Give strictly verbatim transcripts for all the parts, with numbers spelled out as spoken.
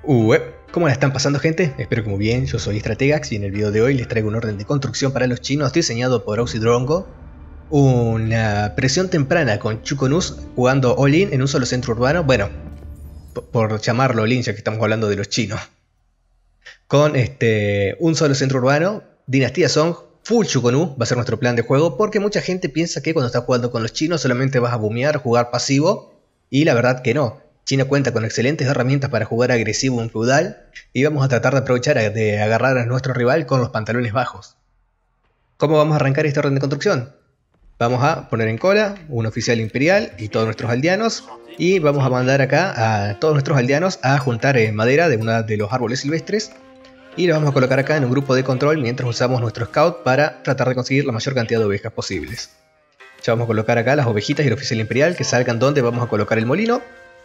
Uh, ¿Cómo la están pasando, gente? Espero que muy bien. Yo soy Strategax y en el video de hoy les traigo un orden de construcción para los chinos diseñado por Auxidrongo. Una presión temprana con Chuconus jugando all-in en un solo centro urbano. Bueno, por llamarlo all-in ya que estamos hablando de los chinos. Con este un solo centro urbano, Dinastía Song, full Chuconus va a ser nuestro plan de juego. Porque mucha gente piensa que cuando estás jugando con los chinos solamente vas a bumear, jugar pasivo. Y la verdad que no. China cuenta con excelentes herramientas para jugar agresivo en feudal y vamos a tratar de aprovechar de agarrar a nuestro rival con los pantalones bajos. ¿Cómo vamos a arrancar este orden de construcción? Vamos a poner en cola un oficial imperial y todos nuestros aldeanos y vamos a mandar acá a todos nuestros aldeanos a juntar madera de uno de los árboles silvestres y los vamos a colocar acá en un grupo de control mientras usamos nuestro scout para tratar de conseguir la mayor cantidad de ovejas posibles. Ya vamos a colocar acá las ovejitas y el oficial imperial que salgan donde vamos a colocar el molino.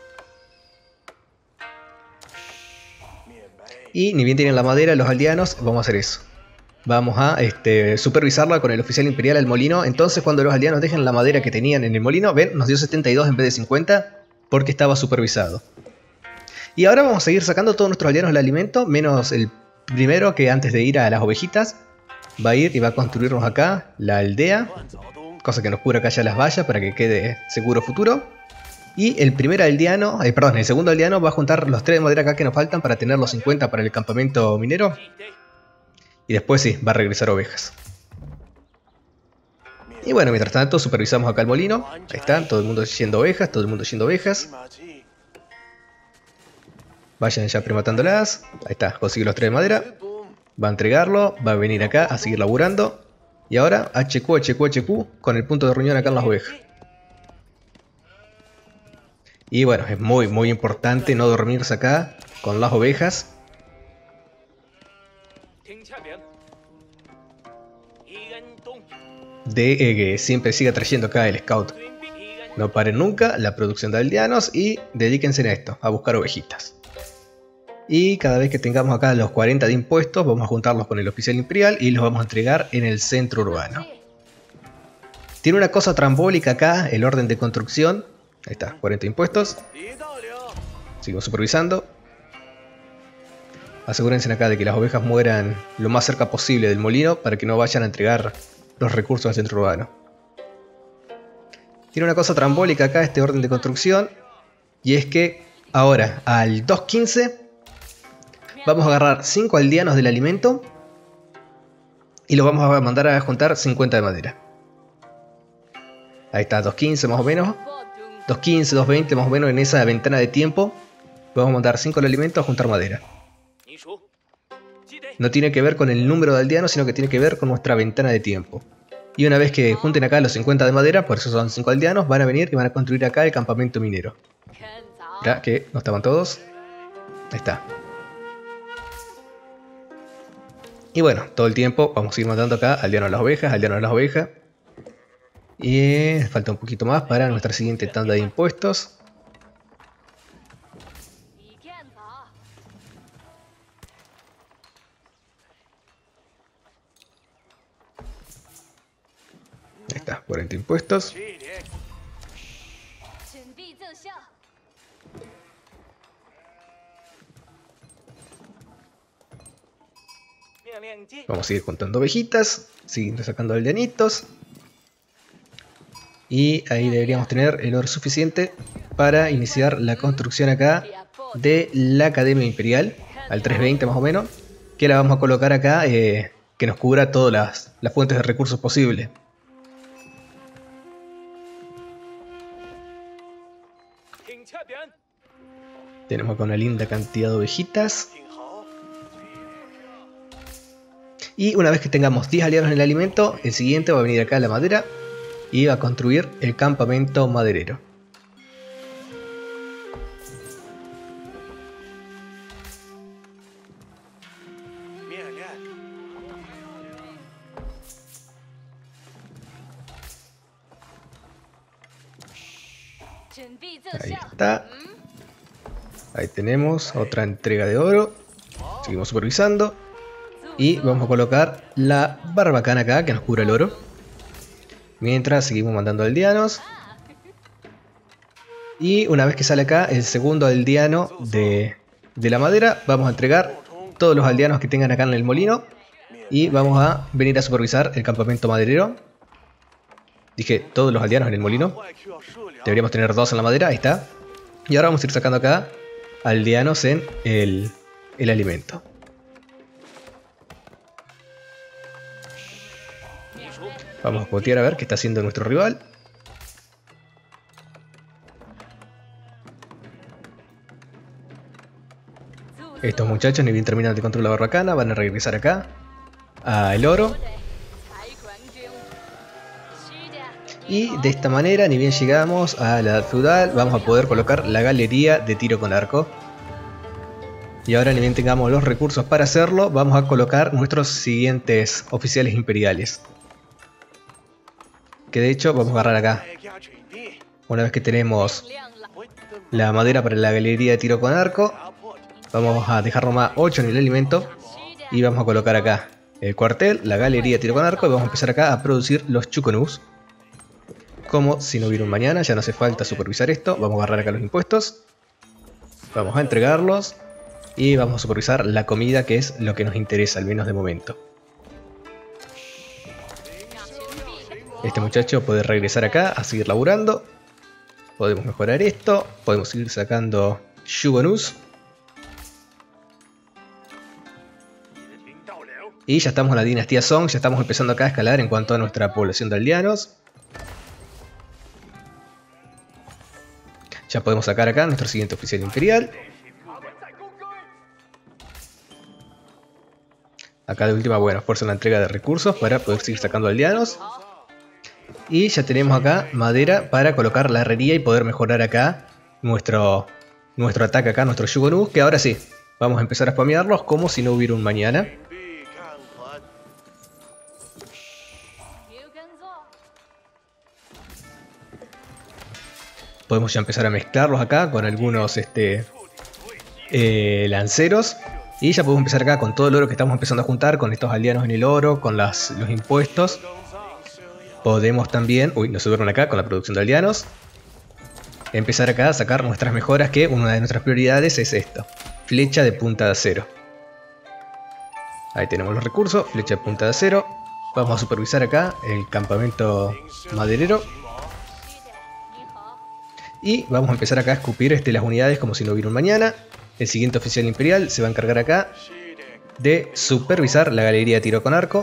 Y ni bien tienen la madera los aldeanos, vamos a hacer eso. Vamos a este, supervisarla con el oficial imperial al molino. Entonces cuando los aldeanos dejen la madera que tenían en el molino, ven, nos dio setenta y dos en vez de cincuenta porque estaba supervisado. Y ahora vamos a seguir sacando todos nuestros aldeanos el alimento, menos el primero que antes de ir a las ovejitas va a ir y va a construirnos acá la aldea. Cosa que nos cubra acá ya las vallas para que quede seguro futuro. Y el primer aldeano, eh, perdón, el segundo aldeano va a juntar los tres de madera acá que nos faltan para tener los cincuenta para el campamento minero. Y después sí, va a regresar ovejas. Y bueno, mientras tanto supervisamos acá el molino. Ahí está, todo el mundo yendo ovejas, todo el mundo yendo ovejas. Vayan ya prematándolas. Ahí está, consigue los tres de madera. Va a entregarlo, va a venir acá a seguir laburando. Y ahora H Q, H Q, H Q con el punto de reunión acá en las ovejas. Y bueno, es muy muy importante no dormirse acá con las ovejas. De eh, que siempre siga trayendo acá el scout. No paren nunca la producción de aldeanos y dedíquense a esto, a buscar ovejitas. Y cada vez que tengamos acá los cuarenta de impuestos, vamos a juntarlos con el oficial imperial y los vamos a entregar en el centro urbano. Tiene una cosa trambólica acá, el orden de construcción. Ahí está, cuarenta impuestos. Sigo supervisando. Asegúrense acá de que las ovejas mueran lo más cerca posible del molino para que no vayan a entregar los recursos al centro urbano. Tiene una cosa trambólica acá este orden de construcción. Y es que ahora al dos quince vamos a agarrar cinco aldeanos del alimento y los vamos a mandar a juntar cincuenta de madera. Ahí está, dos quince más o menos. dos quince, dos veinte más o menos en esa ventana de tiempo. Vamos a mandar cinco del alimento a juntar madera. No tiene que ver con el número de aldeanos, sino que tiene que ver con nuestra ventana de tiempo. Y una vez que junten acá los cincuenta de madera, por eso son cinco aldeanos, van a venir y van a construir acá el campamento minero. Ya que no estaban todos. Ahí está. Y bueno, todo el tiempo vamos a ir mandando acá aldeanos a las ovejas, aldeanos a las ovejas. Y falta un poquito más para nuestra siguiente tanda de impuestos. Ahí está, cuarenta impuestos. Vamos a seguir contando ovejitas, siguiendo sacando aldeanitos. Y ahí deberíamos tener el oro suficiente para iniciar la construcción acá de la Academia Imperial, al trescientos veinte más o menos, que la vamos a colocar acá, eh, que nos cubra todas las, las fuentes de recursos posibles. Tenemos acá una linda cantidad de ovejitas. Y una vez que tengamos diez aldeanos en el alimento, el siguiente va a venir acá la madera y va a construir el campamento maderero. Ahí está. Ahí tenemos otra entrega de oro. Seguimos supervisando. Y vamos a colocar la barbacana acá que nos cubra el oro. Mientras seguimos mandando aldeanos. Y una vez que sale acá el segundo aldeano de de la madera, vamos a entregar todos los aldeanos que tengan acá en el molino. Y vamos a venir a supervisar el campamento maderero. Dije todos los aldeanos en el molino. Deberíamos tener dos en la madera, ahí está. Y ahora vamos a ir sacando acá aldeanos en el, el alimento. Vamos a botear a ver qué está haciendo nuestro rival. Estos muchachos ni bien terminan de controlar la barbacana, van a regresar acá al oro. Y de esta manera, ni bien llegamos a la edad feudal, vamos a poder colocar la galería de tiro con arco. Y ahora, ni bien tengamos los recursos para hacerlo, vamos a colocar nuestros siguientes oficiales imperiales. Que de hecho vamos a agarrar acá. Una vez que tenemos la madera para la galería de tiro con arco, vamos a dejar nomás ocho en el alimento. Y vamos a colocar acá el cuartel, la galería de tiro con arco. Y vamos a empezar acá a producir los chuconús. Como si no hubiera un mañana, ya no hace falta supervisar esto. Vamos a agarrar acá los impuestos. Vamos a entregarlos. Y vamos a supervisar la comida, que es lo que nos interesa, al menos de momento. Este muchacho puede regresar acá a seguir laburando. Podemos mejorar esto. Podemos seguir sacando Shugonus. Y ya estamos en la dinastía Song. Ya estamos empezando acá a escalar en cuanto a nuestra población de aldeanos. Ya podemos sacar acá nuestro siguiente oficial imperial. Acá de última, bueno, fuerza la entrega de recursos para poder seguir sacando aldeanos. Y ya tenemos acá madera para colocar la herrería y poder mejorar acá nuestro, nuestro ataque acá, nuestro Shugonus. Que ahora sí, vamos a empezar a spamearlos como si no hubiera un mañana. Podemos ya empezar a mezclarlos acá con algunos este, eh, lanceros. Y ya podemos empezar acá con todo el oro que estamos empezando a juntar, con estos aldeanos en el oro, con las, los impuestos. Podemos también, uy, nos subieron acá con la producción de aldeanos. Empezar acá a sacar nuestras mejoras, que una de nuestras prioridades es esto. Flecha de punta de acero. Ahí tenemos los recursos, flecha de punta de acero. Vamos a supervisar acá el campamento maderero. Y vamos a empezar acá a escupir este, las unidades como si no hubiera un mañana. El siguiente oficial imperial se va a encargar acá de supervisar la galería de tiro con arco.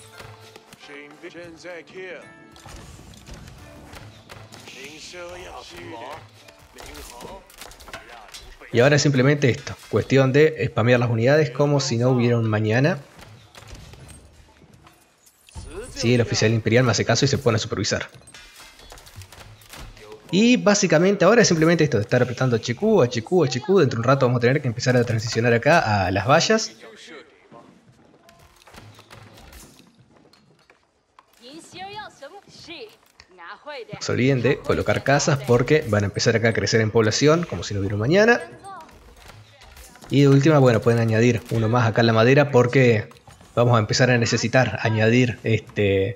Y ahora simplemente esto, cuestión de spamear las unidades como si no hubiera un mañana. Sí, el oficial imperial me hace caso y se pone a supervisar. Y básicamente ahora es simplemente esto de estar apretando H Q, H Q, H Q. Dentro de un rato vamos a tener que empezar a transicionar acá a las vallas. No se olviden de colocar casas porque van a empezar acá a crecer en población como si no hubiera un mañana. Y de última, bueno, pueden añadir uno más acá en la madera porque vamos a empezar a necesitar añadir este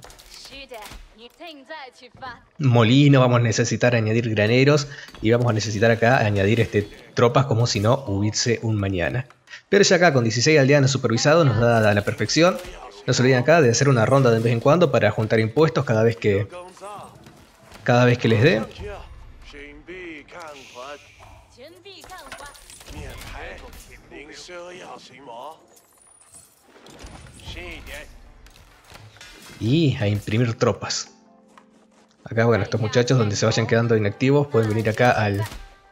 molino, vamos a necesitar añadir graneros y vamos a necesitar acá añadir este, tropas como si no hubiese un mañana. Pero ya acá con dieciséis aldeanos supervisados nos da a la perfección. No se olviden acá de hacer una ronda de vez en cuando para juntar impuestos cada vez que cada vez que les dé. Y a imprimir tropas. Acá, bueno, estos muchachos donde se vayan quedando inactivos pueden venir acá al,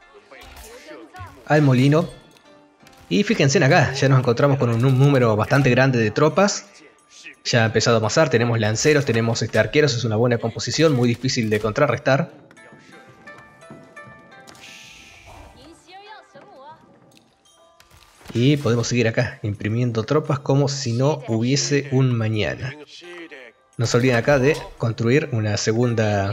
al molino. Y fíjense en acá, ya nos encontramos con un número bastante grande de tropas. Ya ha empezado a amasar, tenemos lanceros, tenemos este, arqueros, es una buena composición, muy difícil de contrarrestar. Y podemos seguir acá, imprimiendo tropas como si no hubiese un mañana. No se olviden acá de construir una segunda...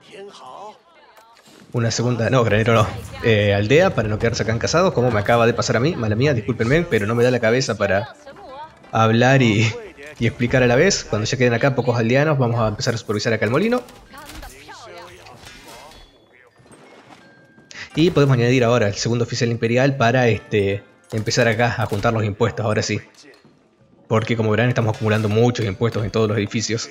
Una segunda... No, granero no. Eh, aldea para no quedarse acá encasados, como me acaba de pasar a mí. Mala mía, discúlpenme, pero no me da la cabeza para hablar y, y explicar a la vez. Cuando ya queden acá pocos aldeanos, vamos a empezar a supervisar acá el molino. Y podemos añadir ahora el segundo oficial imperial para este, empezar acá a juntar los impuestos, ahora sí. Porque como verán estamos acumulando muchos impuestos en todos los edificios.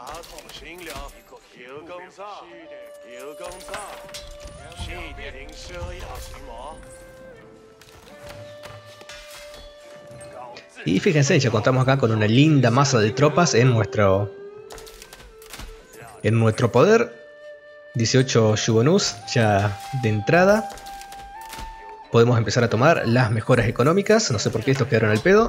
Y fíjense, ya contamos acá con una linda masa de tropas en nuestro, en nuestro poder. dieciocho Yugonus ya de entrada. Podemos empezar a tomar las mejoras económicas. No sé por qué estos quedaron al pedo.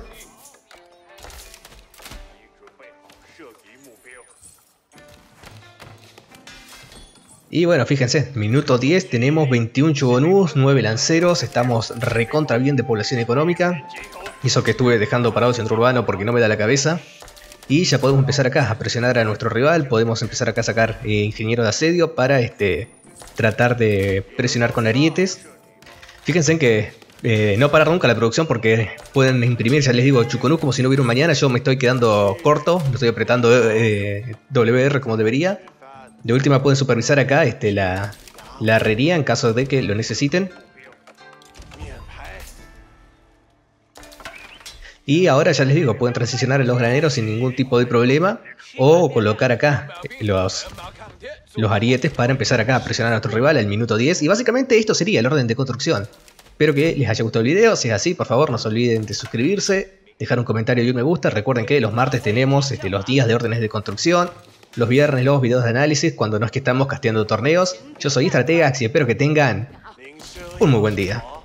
Y bueno, fíjense, minuto diez, tenemos veintiún Yugonus, nueve lanceros, estamos recontra bien de población económica. Eso que estuve dejando parado el centro urbano porque no me da la cabeza. Y ya podemos empezar acá a presionar a nuestro rival, podemos empezar acá a sacar eh, ingeniero de asedio para este, tratar de presionar con arietes. Fíjense en que eh, no parar nunca la producción porque pueden imprimir, ya les digo, Chuconus como si no hubiera un mañana. Yo me estoy quedando corto, no estoy apretando eh, W R como debería. De última pueden supervisar acá este, la, la herrería en caso de que lo necesiten. Y ahora ya les digo, pueden transicionar a los graneros sin ningún tipo de problema. O colocar acá los, los arietes para empezar acá a presionar a nuestro rival al minuto diez. Y básicamente esto sería el orden de construcción. Espero que les haya gustado el video. Si es así, por favor no se olviden de suscribirse, dejar un comentario y un me gusta. Recuerden que los martes tenemos este, los días de órdenes de construcción. Los viernes los videos de análisis cuando no es que estamos casteando torneos. Yo soy Strategax y espero que tengan un muy buen día.